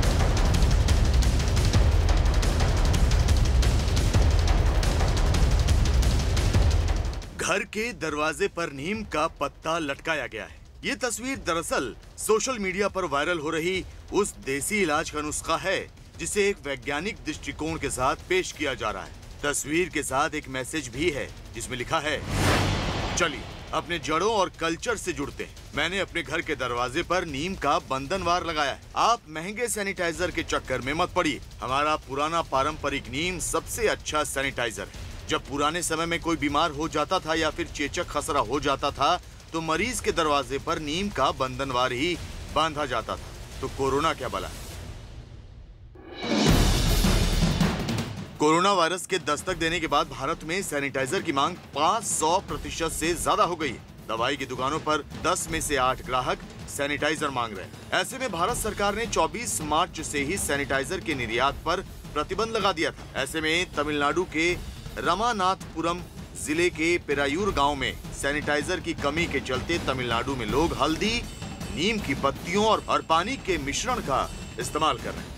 V: घर के दरवाजे पर नीम का पत्ता लटकाया गया है। ये तस्वीर दरअसल सोशल मीडिया पर वायरल हो रही उस देसी इलाज का नुस्खा है जिसे एक वैज्ञानिक दृष्टिकोण के साथ पेश किया जा रहा है। तस्वीर के साथ एक मैसेज भी है जिसमें लिखा है, चलिए अपने जड़ों और कल्चर से जुड़ते हैं। मैंने अपने घर के दरवाजे पर नीम का बंधनवार लगाया है। आप महंगे सैनिटाइजर के चक्कर में मत पड़िए। हमारा पुराना पारंपरिक नीम सबसे अच्छा सैनिटाइजर है। जब पुराने समय में कोई बीमार हो जाता था या फिर चेचक खसरा हो जाता था तो मरीज के दरवाजे पर नीम का बंधनवार ही बांधा जाता था। तो कोरोना क्या बला है। कोरोना वायरस के दस्तक देने के बाद भारत में सैनिटाइजर की मांग पाँच सौ प्रतिशत से ज्यादा हो गई है। दवाई की दुकानों पर दस में से आठ ग्राहक सैनिटाइजर मांग रहे हैं। ऐसे में भारत सरकार ने चौबीस मार्च से ही सैनिटाइजर के निर्यात पर प्रतिबंध लगा दिया था। ऐसे में तमिलनाडु के रामानाथपुरम जिले के पेरायूर गांव में सैनिटाइजर की कमी के चलते तमिलनाडु में लोग हल्दी, नीम की पत्तियों और, और पानी के मिश्रण का इस्तेमाल कर रहे हैं।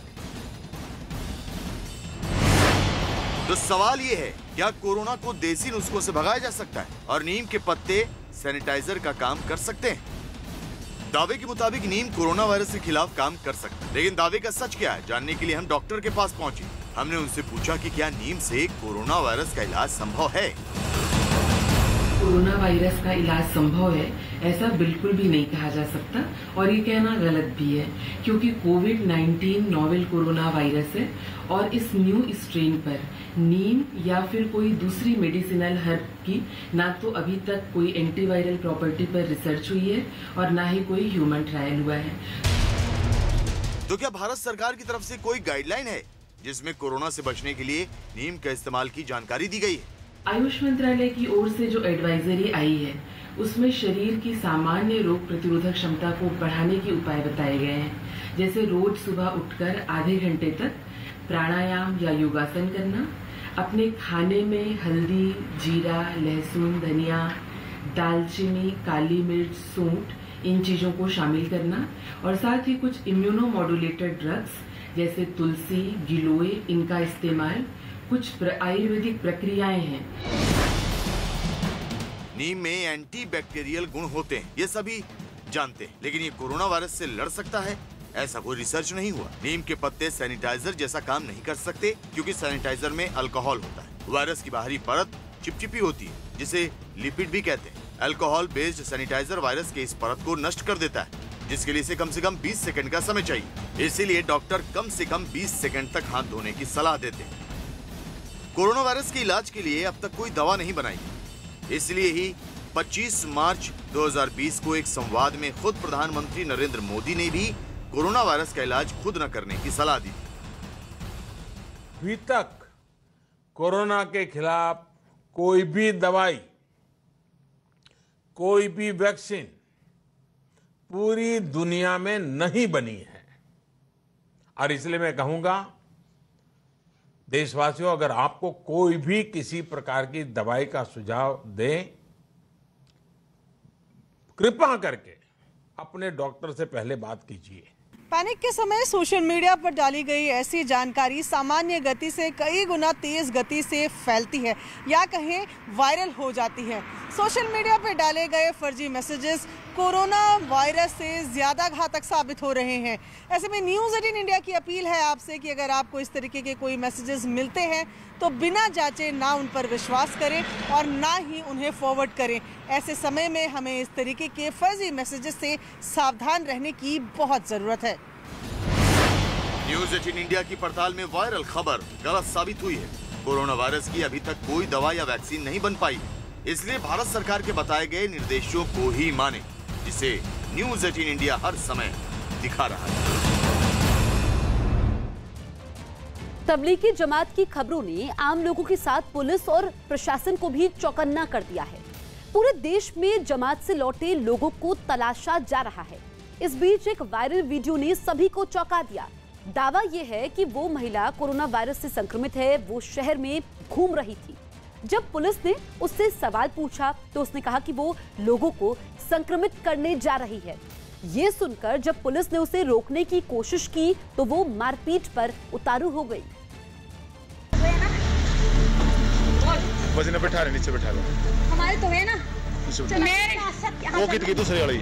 V: तो सवाल ये है, क्या कोरोना को देसी नुस्खों से भगाया जा सकता है और नीम के पत्ते सैनिटाइजर का काम कर सकते हैं? दावे के मुताबिक नीम कोरोना वायरस के खिलाफ काम कर सकता है, लेकिन दावे का सच क्या है जानने के लिए हम डॉक्टर के पास पहुंचे। हमने उनसे पूछा कि क्या नीम से कोरोना वायरस का इलाज संभव है।
W: कोरोना वायरस का इलाज संभव है ऐसा बिल्कुल भी नहीं कहा जा सकता और ये कहना गलत भी है, क्योंकि COVID nineteen novel corona virus है और इस न्यू स्ट्रेन पर नीम या फिर कोई दूसरी मेडिसिनल हर्ब की ना तो अभी तक कोई एंटीवायरल प्रॉपर्टी पर रिसर्च हुई है और ना ही कोई ह्यूमन ट्रायल हुआ है।
V: तो क्या भारत सरकार की तरफ से कोई गाइडलाइन है जिसमें कोरोना से बचने के लिए नीम का इस्तेमाल की जानकारी दी गई है?
W: आयुष मंत्रालय की ओर से जो एडवाइजरी आई है उसमें शरीर की सामान्य रोग प्रतिरोधक क्षमता को बढ़ाने के उपाय बताए गए हैं, जैसे रोज सुबह उठकर आधे घंटे तक प्राणायाम या योगासन करना, अपने खाने में हल्दी, जीरा, लहसुन, धनिया, दालचीनी, काली मिर्च, सूंठ इन चीजों को शामिल करना और साथ ही कुछ इम्यूनोमोडुलेटर ड्रग्स जैसे तुलसी, गिलोय इनका इस्तेमाल। कुछ प्र, आयुर्वेदिक प्रक्रियाएं हैं।
V: नीम में एंटी बैक्टीरियल गुण होते हैं, ये सभी जानते हैं, लेकिन ये कोरोना वायरस से लड़ सकता है ऐसा कोई रिसर्च नहीं हुआ। नीम के पत्ते सैनिटाइजर जैसा काम नहीं कर सकते क्योंकि सैनिटाइजर में अल्कोहल होता है। वायरस की बाहरी परत चिपचिपी होती है जिसे लिपिड भी कहते हैं। अल्कोहल बेस्ड सैनिटाइजर वायरस के इस परत को नष्ट कर देता है, जिसके लिए इसे कम से कम बीस सेकंड का समय चाहिए। इसीलिए डॉक्टर कम से कम बीस सेकंड तक हाथ धोने की सलाह देते हैं। कोरोना वायरस के इलाज के लिए अब तक कोई दवा नहीं बनाई, इसलिए ही पच्चीस मार्च दो हज़ार बीस को एक संवाद में खुद प्रधानमंत्री नरेंद्र मोदी ने भी कोरोना वायरस का इलाज खुद न करने की सलाह दी।
X: अभी तक कोरोना के खिलाफ कोई भी दवाई, कोई भी वैक्सीन पूरी दुनिया में नहीं बनी है और इसलिए मैं कहूंगा देशवासियों, अगर आपको कोई भी किसी प्रकार की दवाई का सुझाव दे, कृपा करके अपने डॉक्टर से पहले बात कीजिए।
K: पैनिक के समय सोशल मीडिया पर डाली गई ऐसी जानकारी सामान्य गति से कई गुना तेज गति से फैलती है या कहें वायरल हो जाती है। सोशल मीडिया पर डाले गए फर्जी मैसेजेस कोरोना वायरस से ज़्यादा घातक साबित हो रहे हैं। ऐसे में न्यूज़ एटीन इंडिया की अपील है आपसे कि अगर आपको इस तरीके के कोई मैसेजेस मिलते हैं तो बिना जांचे ना उन पर विश्वास करें और ना ही उन्हें फॉरवर्ड करें। ऐसे समय में हमें इस तरीके के फर्जी मैसेजेस से सावधान रहने की बहुत ज़रूरत है।
V: न्यूज़ एटीन इंडिया की पड़ताल में वायरल खबर गलत साबित हुई है। कोरोना वायरस की अभी तक कोई दवा या वैक्सीन नहीं बन पाई, इसलिए भारत सरकार के बताए गए निर्देशों को ही माने, जिसे न्यूज़ एटीन इंडिया हर समय दिखा रहा है।
A: तबलीगी जमात की खबरों ने आम लोगों के साथ पुलिस और प्रशासन को भी चौकन्ना कर दिया है। पूरे देश में जमात से लौटे लोगों को तलाशा जा रहा है। इस बीच एक वायरल वीडियो ने सभी को चौंका दिया। दावा यह है कि वो महिला कोरोना वायरस से संक्रमित है। वो शहर में घूम रही थी। जब पुलिस ने उससे सवाल पूछा तो उसने कहा कि वो लोगों को संक्रमित करने जा रही है। ये सुनकर जब पुलिस ने उसे रोकने की कोशिश की तो वो मारपीट पर उतारू हो गई।
B: बस इन्हें बैठा रहे, नीचे बैठा लो।
C: हमारे तो है ना
B: मेरे वो कितनी दूसरी वाली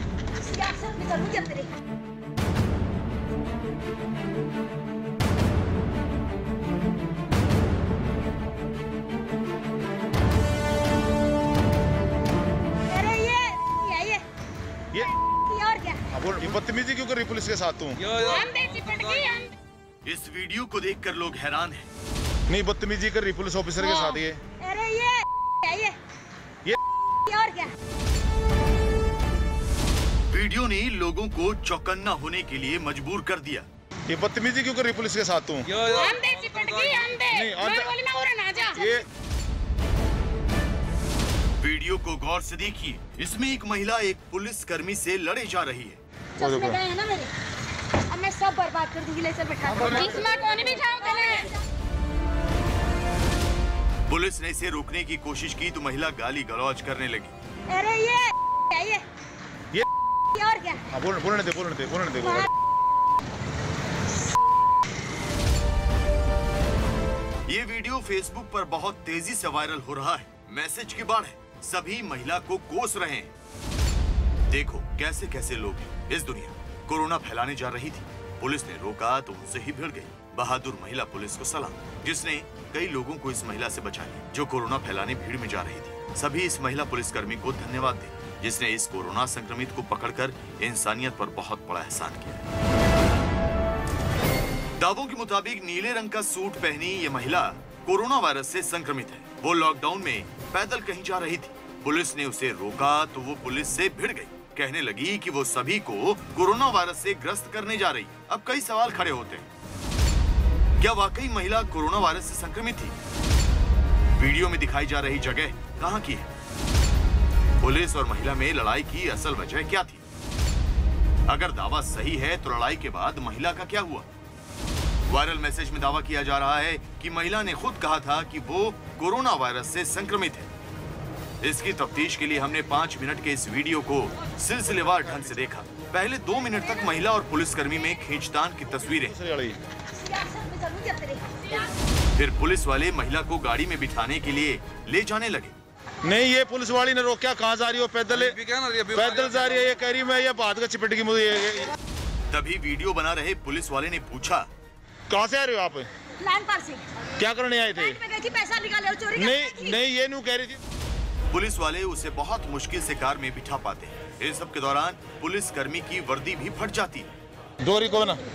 C: ये और क्या?
B: ये बदतमीजी क्यों कर रही पुलिस के साथ तू?
V: इस वीडियो को देखकर लोग हैरान हैं।
B: नहीं, बदतमीजी कर रही पुलिस ऑफिसर के साथ ये।
C: अरे ये ये
B: ये
C: और क्या?
V: वीडियो ने लोगों को चौकन्ना होने के लिए मजबूर कर दिया।
B: ये बदतमीजी क्यों कर रही पुलिस के साथ तू?
V: ये वीडियो को गौर से देखिए। इसमें एक महिला एक पुलिस कर्मी से लड़े जा रही है।
C: चश्मे गए हैं ना मेरे, अब मैं सब बर्बाद कर दूंगी। ले चल बैठा इसमें कौन भी जाओ।
V: पुलिस ने इसे रोकने की कोशिश की तो महिला गाली गलौज करने लगी।
C: अरे ये ये
B: ये
C: और क्या?
B: हाँ, बोल, बोलने दे बोलने दे बोलने दे बोलने।
V: ये वीडियो फेसबुक पर बहुत तेजी से वायरल हो रहा है। मैसेज की बाढ़ है, सभी महिला को कोस रहे हैं। देखो कैसे कैसे लोग हैं। इस दुनिया कोरोना फैलाने जा रही थी, पुलिस ने रोका तो उनसे ही भिड़ गई। बहादुर महिला पुलिस को सलाम, जिसने कई लोगों को इस महिला से बचा लिया जो कोरोना फैलाने भीड़ में जा रही थी। सभी इस महिला पुलिसकर्मी को धन्यवाद दें जिसने इस कोरोना संक्रमित को पकड़कर इंसानियत पर बहुत बड़ा एहसान किया। दावों के मुताबिक नीले रंग का सूट पहनी ये महिला कोरोना वायरस से संक्रमित है। वो लॉकडाउन में पैदल कहीं जा रही थी। पुलिस ने उसे रोका तो वो पुलिस से भिड़ गई। कहने लगी कि वो सभी को कोरोना वायरस से ग्रस्त करने जा रही। अब कई सवाल खड़े होते हैं, क्या वाकई महिला कोरोना वायरस से संक्रमित थी? वीडियो में दिखाई जा रही जगह कहां की है? पुलिस और महिला में लड़ाई की असल वजह क्या थी? अगर दावा सही है तो लड़ाई के बाद महिला का क्या हुआ? वायरल मैसेज में दावा किया जा रहा है कि महिला ने खुद कहा था कि वो कोरोना वायरस से संक्रमित है। इसकी तफ्तीश के लिए हमने पाँच मिनट के इस वीडियो को सिलसिलेवार ढंग से देखा। पहले दो मिनट तक महिला और पुलिसकर्मी में खींचतान की तस्वीरें, फिर पुलिस वाले महिला को गाड़ी में बिठाने के लिए ले जाने लगे।
B: नहीं, ये पुलिस वाली ने रोका। कहाँ जा रही हो? पैदल पैदल जा रही है। ये कह रही मैं ये बात का चिपट की मुझे।
V: तभी वीडियो बना रहे पुलिस वाले ने पूछा,
B: कहाँ से आ रहे हो आप?
C: से।
B: क्या करने आए थे?
C: पैसा निकाले और चोरी
B: नहीं नहीं, ये नहीं कह रही थी।
V: पुलिस वाले उसे बहुत मुश्किल से कार में बिठा पाते हैं। इस सब के दौरान पुलिस कर्मी की वर्दी भी फट जाती है।
B: डोरी को ना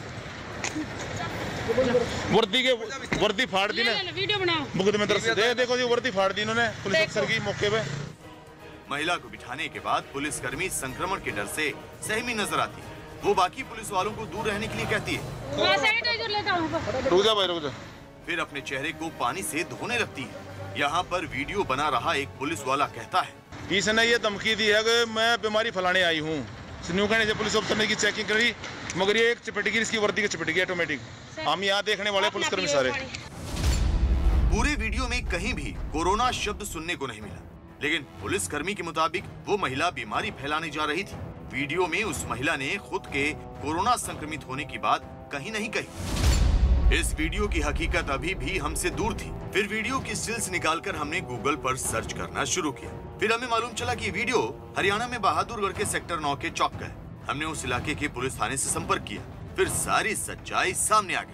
B: वर्दी के वर्दी फाड़ दी ना,
C: वीडियो बनाओ।
B: मुकदमे दर्ज दे देखो जी, वर्दी फाड़ दी इन्होंने पुलिस अफसर की मौके पे।
V: महिला को बिठाने के बाद पुलिसकर्मी संक्रमण के डर से सहमी नजर आती है। वो बाकी पुलिस वालों को दूर रहने के लिए कहती है।
B: रुक जा भाई, रुक जा।
V: फिर अपने चेहरे को पानी से धोने लगती है। यहाँ पर वीडियो बना रहा एक पुलिस वाला कहता है,
B: इसने ये धमकी दी है कि मैं बीमारी फैलाने आई हूँ। कहने से पुलिस अफसर ने की चेकिंग करी, मगर ये एक चपेटगी, इसकी वर्दी की चपेटगी ऑटोमेटिक। हम यहाँ देखने वाले पुलिसकर्मी सारे।
V: पूरे वीडियो में कहीं भी कोरोना शब्द सुनने को नहीं मिला, लेकिन पुलिसकर्मी के मुताबिक वो महिला बीमारी फैलाने जा रही थी। वीडियो में उस महिला ने खुद के कोरोना संक्रमित होने की बात कहीं नहीं कही। इस वीडियो की हकीकत अभी भी हमसे दूर थी। फिर वीडियो की स्टिल्स निकालकर हमने गूगल पर सर्च करना शुरू किया। फिर हमें मालूम चला कि वीडियो हरियाणा में बहादुरगढ़ के सेक्टर नौ के चौक का है। हमने उस इलाके के पुलिस थाने से संपर्क किया। फिर सारी सच्चाई सामने आ गई।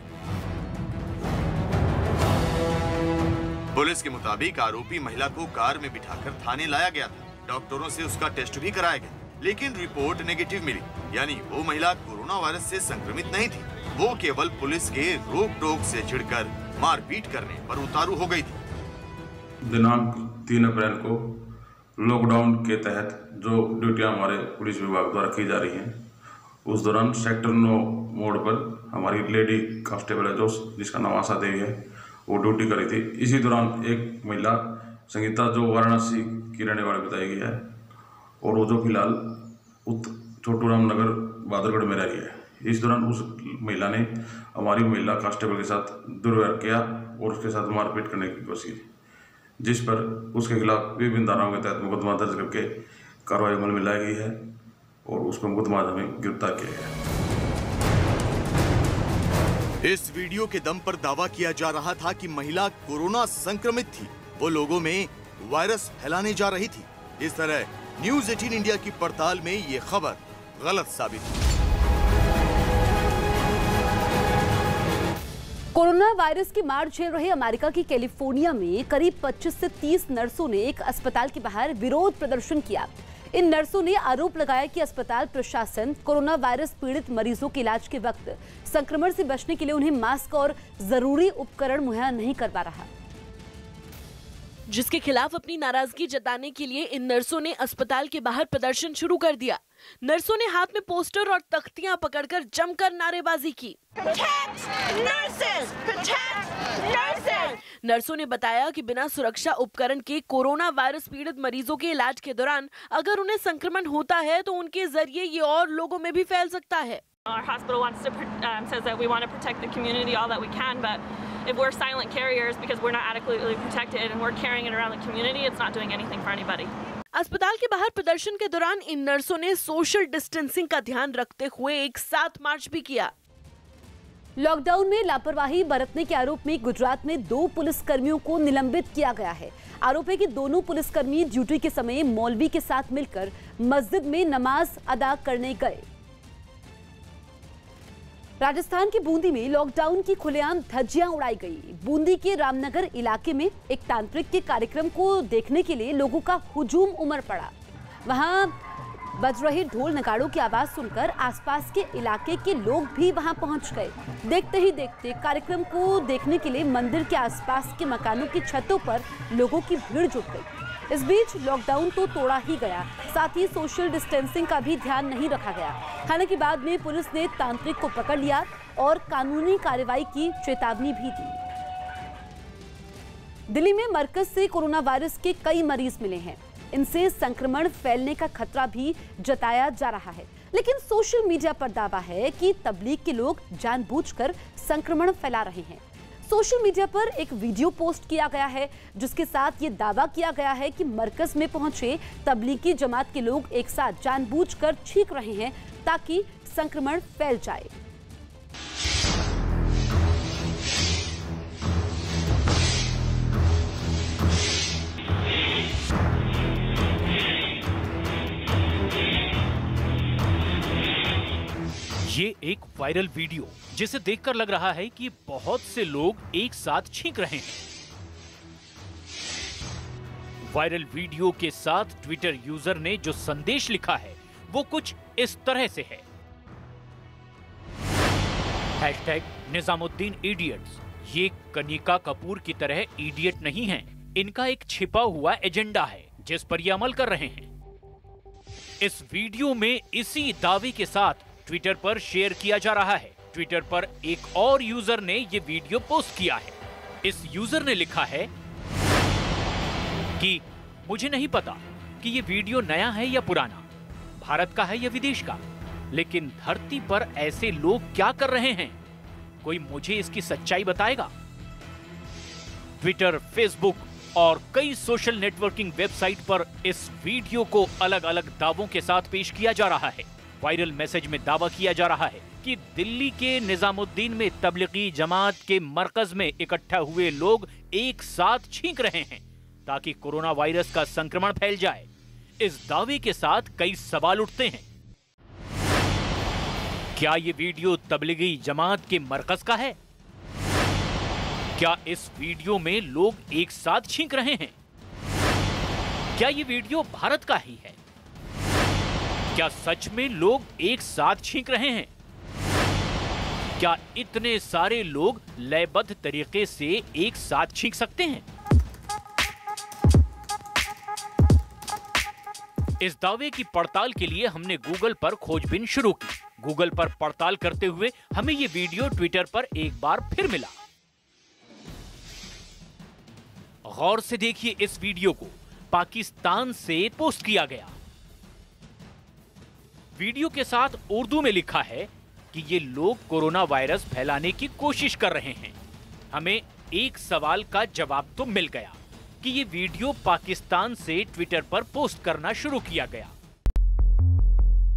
V: पुलिस के मुताबिक आरोपी महिला को कार में बिठाकर थाने लाया गया था। डॉक्टरों से उसका टेस्ट भी कराया गया, लेकिन रिपोर्ट नेगेटिव मिली। यानी वो महिला कोरोना वायरस से संक्रमित नहीं थी। वो केवल पुलिस के रोक टोक से चिढ़कर मारपीट करने पर उतारू हो गई थी।
E: दिनांक तीन अप्रैल को लॉकडाउन के तहत जो ड्यूटियां हमारे पुलिस विभाग द्वारा की जा रही हैं, उस दौरान सेक्टर नौ मोड़ पर हमारी लेडी कांस्टेबल है जो जिसका नाम आशा देवी है, वो ड्यूटी करी थी। इसी दौरान एक महिला संगीता जो वाराणसी की रहने वाली बताई गई है और वो जो फिलहाल छोटू राम नगर बहादुरगढ़ में रह रही है। इस दौरान उस महिला ने हमारी महिला कांस्टेबल के साथ दुर्व्यवहार किया और उसके साथ मारपीट करने की कोशिश की, जिस पर उसके खिलाफ विभिन्न धाराओं के तहत मुकदमा दर्ज करके कार्रवाई अमल में लाई गई है और उसको मुकदमा में गिरफ्तार किया गया।
V: इस वीडियो के दम पर दावा किया जा रहा था कि महिला कोरोना संक्रमित थी। वो लोगों में वायरस फैलाने जा रही थी। इस तरह न्यूज़ अठारह इंडिया की पड़ताल में ये खबर गलत साबित हुई।
A: कोरोना वायरस की मार झेल रहे अमेरिका की कैलिफोर्निया में करीब पच्चीस से तीस नर्सों ने एक अस्पताल के बाहर विरोध प्रदर्शन किया। इन नर्सों ने आरोप लगाया कि अस्पताल प्रशासन कोरोना वायरस पीड़ित मरीजों के इलाज के वक्त संक्रमण से बचने के लिए उन्हें मास्क और जरूरी उपकरण मुहैया नहीं करवा रहा,
J: जिसके खिलाफ अपनी नाराजगी जताने के लिए इन नर्सों ने अस्पताल के बाहर प्रदर्शन शुरू कर दिया। नर्सों ने हाथ में पोस्टर और तख्तियां पकड़कर जमकर नारेबाजी की। Protect nurses! Protect nurses! नर्सों ने बताया कि बिना सुरक्षा उपकरण के कोरोना वायरस पीड़ित मरीजों के इलाज के दौरान अगर उन्हें संक्रमण होता है तो उनके जरिए ये और लोगों में भी फैल सकता है।
F: Our hospital wants to um, says that we want to protect the community all that we can, but if we're silent carriers because we're not adequately protected and we're carrying it around the community, it's not doing anything for anybody.
J: अस्पताल के बाहर प्रदर्शन के दौरान इन नर्सों ने social distancing का ध्यान रखते हुए एक साथ मार्च भी किया।
A: लॉकडाउन में लापरवाही बरतने के आरोप में गुजरात में दो पुलिसकर्मियों को निलंबित किया गया है। आरोप है कि दोनों पुलिसकर्मी ड्यूटी के समय मौलवी के साथ मिलकर मस्जिद में नमाज अदा करने गए। राजस्थान के बूंदी में लॉकडाउन की खुलेआम धज्जियां उड़ाई गई। बूंदी के रामनगर इलाके में एक तांत्रिक के कार्यक्रम को देखने के लिए लोगों का हुजूम उमड़ पड़ा। वहां बज रहे ढोल नगाड़ों की आवाज सुनकर आसपास के इलाके के लोग भी वहां पहुंच गए। देखते ही देखते कार्यक्रम को देखने के लिए मंदिर के आसपास के मकानों की छतों पर लोगों की भीड़ जुट गई। इस बीच लॉकडाउन तो तोड़ा ही गया, साथ ही सोशल डिस्टेंसिंग का भी ध्यान नहीं रखा गया। हालांकि बाद में पुलिस ने तांत्रिक को पकड़ लिया और कानूनी कार्रवाई की चेतावनी भी दी। दिल्ली में मरकज से कोरोना वायरस के कई मरीज मिले हैं। इनसे संक्रमण फैलने का खतरा भी जताया जा रहा है, लेकिन सोशल मीडिया पर दावा है कि तबलीग के लोग जानबूझकर संक्रमण फैला रहे हैं। सोशल मीडिया पर एक वीडियो पोस्ट किया गया है जिसके साथ ये दावा किया गया है कि मरकज में पहुंचे तबलीगी जमात के लोग एक साथ जानबूझकर छींक रहे हैं ताकि संक्रमण फैल जाए।
G: ये एक वायरल वीडियो जिसे देखकर लग रहा है कि बहुत से लोग एक साथ छींक रहे हैं। वायरल वीडियो के साथ ट्विटर यूजर ने जो संदेश लिखा है वो कुछ इस तरह से है। Hashtag Nizamuddin idiots. ये कनिका कपूर की तरह इडियट नहीं हैं। इनका एक छिपा हुआ एजेंडा है जिस पर ये अमल कर रहे हैं। इस वीडियो में इसी दावे के साथ ट्विटर पर शेयर किया जा रहा है। ट्विटर पर एक और यूजर ने ये वीडियो पोस्ट किया है। इस यूजर ने लिखा है कि मुझे नहीं पता कि ये वीडियो नया है या पुराना, भारत का है या विदेश का, लेकिन धरती पर ऐसे लोग क्या कर रहे हैं, कोई मुझे इसकी सच्चाई बताएगा। ट्विटर, फेसबुक और कई सोशल नेटवर्किंग वेबसाइट पर इस वीडियो को अलग अलग दावों के साथ पेश किया जा रहा है। वायरल मैसेज में दावा किया जा रहा है कि दिल्ली के निजामुद्दीन में तबलीगी जमात के मरकज में इकट्ठा हुए लोग एक साथ छींक रहे हैं ताकि कोरोना वायरस का संक्रमण फैल जाए। इस दावे के साथ कई सवाल उठते हैं। क्या ये वीडियो तबलीगी जमात के मरकज का है? क्या इस वीडियो में लोग एक साथ छींक रहे हैं? क्या ये वीडियो भारत का ही है? क्या सच में लोग एक साथ छींक रहे हैं? क्या इतने सारे लोग लयबद्ध तरीके से एक साथ छींक सकते हैं? इस दावे की पड़ताल के लिए हमने गूगल पर खोजबीन शुरू की। गूगल पर पड़ताल करते हुए हमें ये वीडियो ट्विटर पर एक बार फिर मिला। गौर से देखिए, इस वीडियो को पाकिस्तान से पोस्ट किया गया। वीडियो के साथ उर्दू में लिखा है कि ये लोग कोरोना वायरस फैलाने की कोशिश कर रहे हैं। हमें एक सवाल का जवाब तो मिल गया कि ये वीडियो पाकिस्तान से ट्विटर पर पोस्ट करना शुरू किया गया।